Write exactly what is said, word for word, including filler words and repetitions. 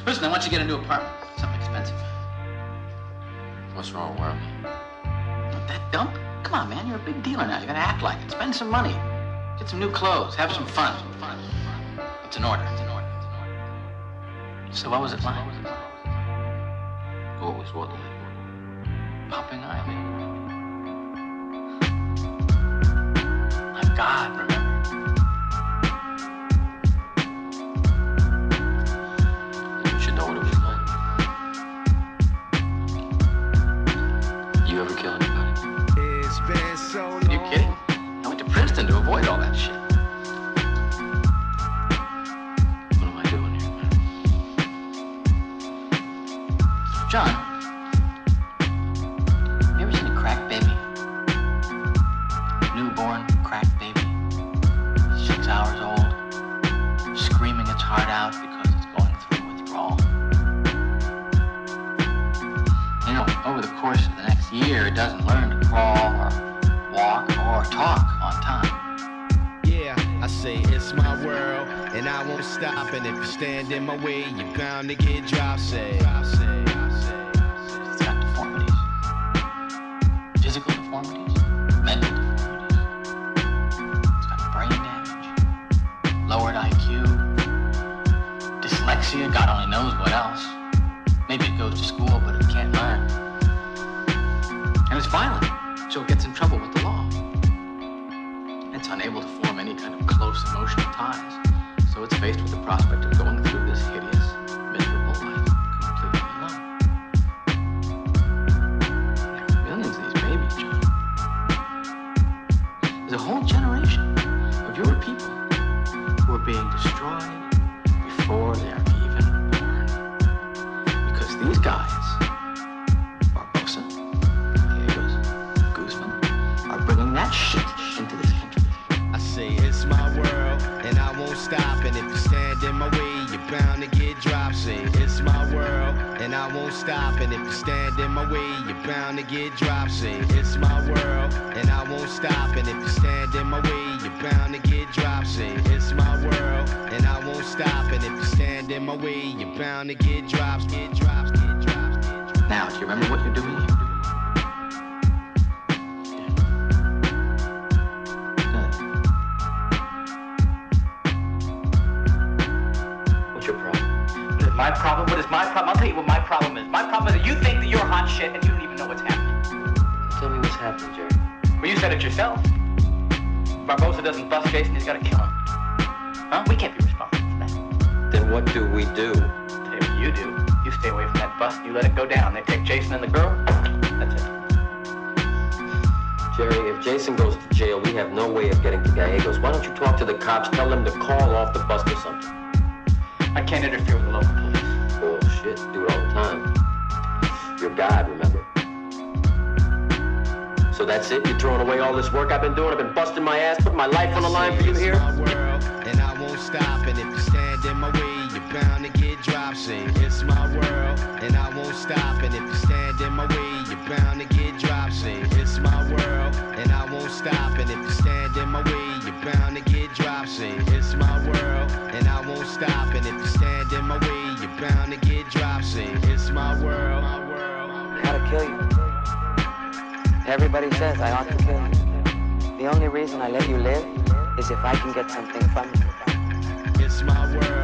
Listen, I want you to get a new apartment. Something expensive. What's wrong with me? Not that dump? Come on, man. You're a big dealer now. You gotta act like it. Spend some money. Get some new clothes. Have some fun. It's an order. It's an order. It's an order. So what was it like? What was what like? Popping Island. My God, remember? You should know what it was like. You ever kill anybody? It's been so long. Are you kidding? I went to Princeton to avoid all that shit. What am I doing here, man? John, you ever seen a crack baby? Newborn crack baby, six hours old, screaming its heart out because it's going through withdrawal. You know, over the course of the next year, it doesn't learn to crawl or walk or talk on time. Yeah, I say it's my world, and I won't stop. And if you stand in my way, you're bound to get dropped. Say, It's got deformities. Physical deformities, mental deformities. It's got brain damage, lowered I Q, dyslexia, God only knows what else. Maybe it goes to school, but it can't learn. And it's violent, so it gets in trouble with the law. It's unable to form any kind of close emotional ties, so it's faced with the prospect of going through this hideous, miserable life completely alone. There are millions of these babies, John. There's a whole generation of your people who are being destroyed before they're even born. Because these guys, Barbosa, Gallegos, Guzman, are bringing that shit into this country. I say it's my world, and I won't stop. And if you stand in my way, you're bound to get dropped. Say it's my world, and I won't stop. And if you stand in my way, you're bound to get dropped. Say it's my world, and I won't stop. And if you stand in my way, you're bound to get dropped. Say it's my world, and I won't stop. And if you stand in my way, you're bound to get dropped. Get dropped. Get dropped. Get dropped. Now, do you remember what you're doing here? Good. What's your problem? What is my problem? What is my problem? I'll tell you what my problem is. My problem is that you think that you're hot shit and you don't even know what's happening. Tell me what's happening, Jerry. Well, you said it yourself. Barbosa doesn't bust Jason, he's gotta kill him. Huh? We can't be responsible for that. Then what do we do? I'll tell you what you do. You stay away from that bust, you let it go down. They take Jason and the girl, that's it. Jerry, if Jason goes to jail, we have no way of getting to Gallegos. Why don't you talk to the cops, tell them to call off the bust or something? I can't interfere with the local police. Bullshit, do it all the time. You're God, remember? So that's it? You're throwing away all this work I've been doing? I've been busting my ass, putting my life on the line for you here? It's my world, and I won't stop. And if you stand in my way, you're bound to get dropped. Say it's my world, and I won't stop. And if you stand in my way, you're bound to get dropped. Say it's my world, and I won't stop. And if you stand in my way, you're bound to get dropped. Say it's my world, and I won't stop. And if you stand in my way, you're bound to get dropped. Say it's my world. My world. How to kill you. Everybody says I ought to kill you. The only reason I let you live is if I can get something from you. It's my world.